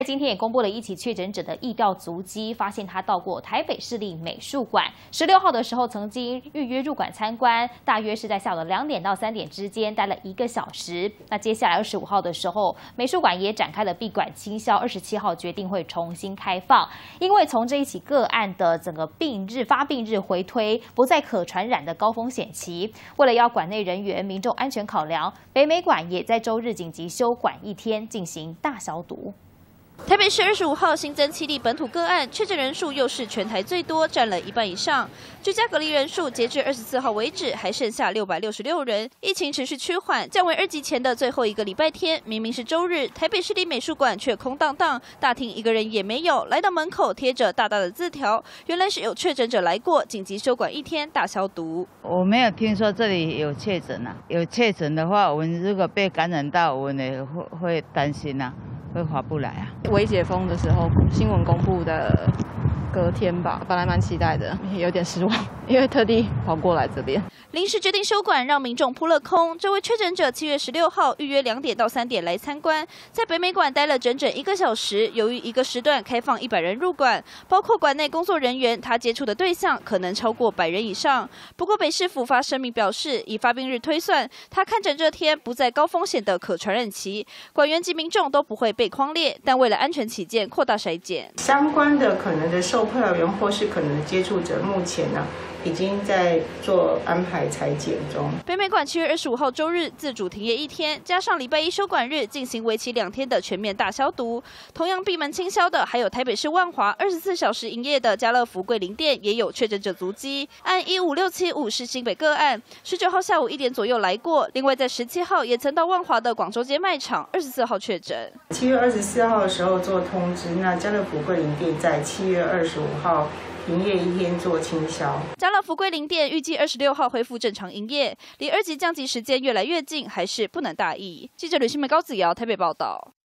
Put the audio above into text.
今天也公布了一起确诊者的疫调足迹，发现他到过台北市立美术馆，16号的时候曾经预约入馆参观，大约是在下午2点到3点之间待了1个小时。那接下来25号的时候，美术馆也展开了闭馆清消，27号决定会重新开放，因为从这一起个案的整个发病日回推，不在可传染的高风险期。为了要馆内人员民众安全考量，北美馆也在周日紧急休馆1天，进行大消毒。 台北市25号新增7例本土个案，确诊人数又是全台最多，占了1半以上。居家隔离人数截至24号为止还剩下666人。疫情持续趋缓，降为2级前的最后一个礼拜天，明明是周日，台北市立美术馆却空荡荡，大厅一个人也没有。来到门口贴着大大的字条，原来是有确诊者来过，紧急休馆1天，大消毒。 我没有听说这里有确诊啊，有确诊的话，我们如果被感染到，我们也会担心啊。 会划不来啊！ 微解封的时候，新闻公布的隔天吧，本来蛮期待的，有点失望，因为特地跑过来这边。 临时决定休馆，让民众扑了空。这位确诊者7月16号预约2点到3点来参观，在北美馆待了整整1个小时。由于一个时段开放100人入馆，包括馆内工作人员，他接触的对象可能超过100人以上。不过北市府发声明表示，以发病日推算，他看诊这天不在高风险的可传染期，馆员及民众都不会被匡列，但为了安全起见，扩大筛检。 相关的可能的售票员或是可能的接触者，目前呢已经在做安排采检中。 北美馆7月25号周日自主停业1天，加上礼拜1休馆日，进行为期2天的全面大消毒。同样闭门清消的还有台北市万华24小时营业的家乐福桂林店，也有确诊者足迹。按15675是新北个案，19号下午1点左右来过。另外在17号也曾到万华的广州街卖场，24号确诊。 7月24号的时候做通知，那家乐福桂林店在7月25号。 营业1天做清消。 家乐福桂林店预计26号恢复正常营业，离2级降级时间越来越近，还是不能大意。记者吕新梅、高子瑶台北报道。